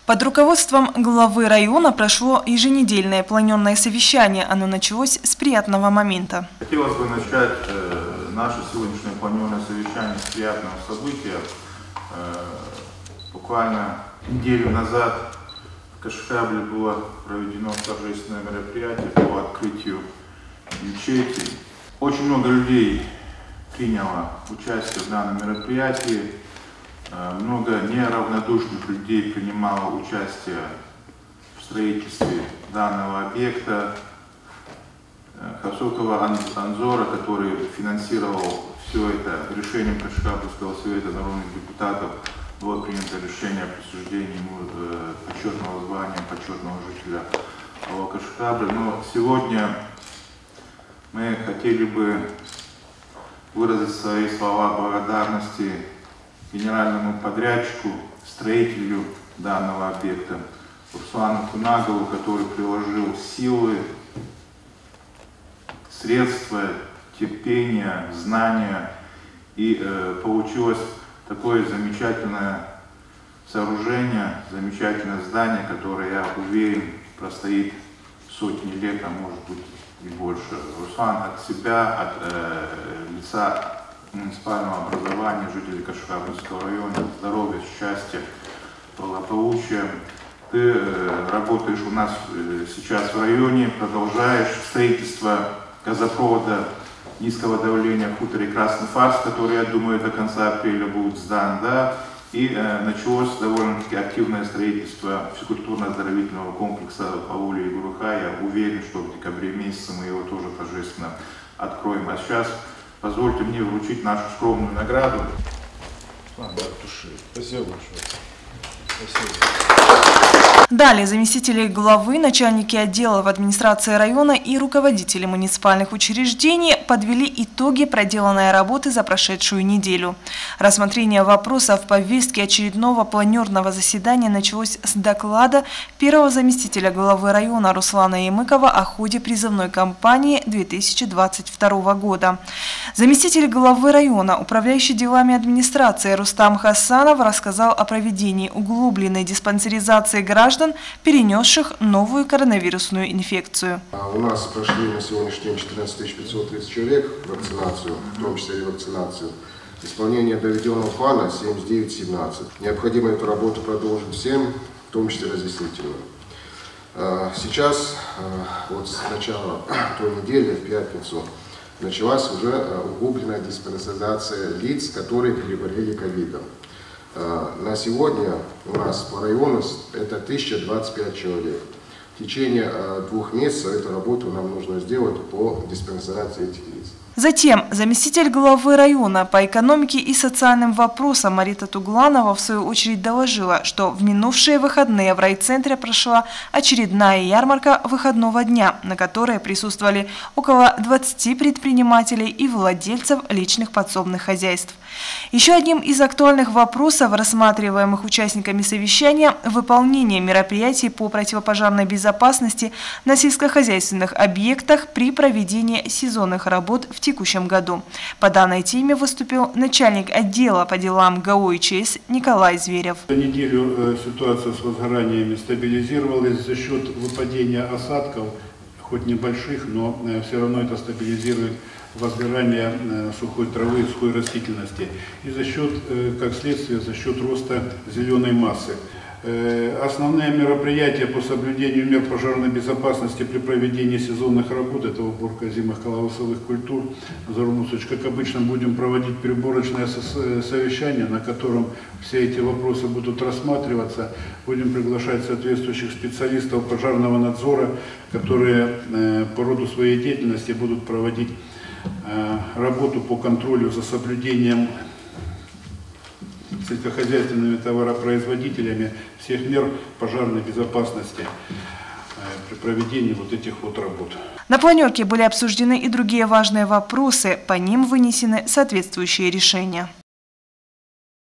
Под руководством главы района прошло еженедельное планерное совещание. Оно началось с приятного момента. Хотелось бы начать наше сегодняшнее планерное совещание с приятного события. Буквально неделю назад в Кашкабле было проведено торжественное мероприятие по открытию ячейки. Очень много людей приняло участие в данном мероприятии. Много неравнодушных людей принимало участие в строительстве данного объекта. Хасукова Анзора, который финансировал все это решением Кашкабльского совета народных депутатов, было принято решение о присуждении ему почетного звания почетного жителя Кашкабля. Но сегодня мы хотели бы выразить свои слова благодарности генеральному подрядчику, строителю данного объекта Руслану Кунагову, который приложил силы, средства, терпение, знания, и получилось такое замечательное сооружение, замечательное здание, которое, я уверен, простоит сотни лет, а может быть и больше. Руслан, от себя, от лица муниципального образования жителей Кашкабльского района, здоровья, счастья, благополучия. Ты работаешь у нас сейчас в районе, продолжаешь строительство газопровода низкого давления в хуторе Красный Фарс, который, я думаю, до конца апреля будет сдан, да, и началось довольно-таки активное строительство физкультурно-оздоровительного комплекса по улице Егоруха. Я уверен, что в декабре месяце мы его тоже торжественно откроем. А сейчас позвольте мне вручить нашу скромную награду. Спасибо большое. Спасибо. Далее заместители главы, начальники отделов администрации района и руководители муниципальных учреждений подвели итоги проделанной работы за прошедшую неделю. Рассмотрение вопросов в повестке очередного планерного заседания началось с доклада первого заместителя главы района Руслана Ямыкова о ходе призывной кампании 2022 года. Заместитель главы района, управляющий делами администрации Рустам Хасанов, рассказал о проведении углубленной диспансеризации граждан, перенесших новую коронавирусную инфекцию. У нас прошли на сегодняшний день 14 530 человек вакцинацию, в том числе и вакцинацию. Исполнение доведенного плана 79-17. Необходимо эту работу продолжить всем, в том числе разъяснительную. Сейчас, вот с начала той недели, в пятницу, началась уже углубленная диспансеризация лиц, которые переболели ковидом. На сегодня у нас по району это 1025 человек. В течение 2 месяцев эту работу нам нужно сделать по диспансеризации этих лиц. Затем заместитель главы района по экономике и социальным вопросам Марита Тугланова в свою очередь доложила, что в минувшие выходные в райцентре прошла очередная ярмарка выходного дня, на которой присутствовали около 20 предпринимателей и владельцев личных подсобных хозяйств. Еще одним из актуальных вопросов, рассматриваемых участниками совещания, выполнение мероприятий по противопожарной безопасности на сельскохозяйственных объектах при проведении сезонных работ в текущем году. По данной теме выступил начальник отдела по делам ГАО и ЧС Николай Зверев. За неделю ситуация с возгораниями стабилизировалась за счет выпадения осадков, хоть небольших, но все равно это стабилизирует возгорание сухой травы, сухой растительности. И за счет, как следствие, за счет роста зеленой массы. Основные мероприятия по соблюдению мер пожарной безопасности при проведении сезонных работ, это уборка озимых колосовых культур. Как обычно, будем проводить переборочное совещание, на котором все эти вопросы будут рассматриваться. Будем приглашать соответствующих специалистов пожарного надзора, которые по роду своей деятельности будут проводить работу по контролю за соблюдением сельскохозяйственными товаропроизводителями всех мер пожарной безопасности при проведении вот этих вот работ. На планерке были обсуждены и другие важные вопросы, по ним вынесены соответствующие решения.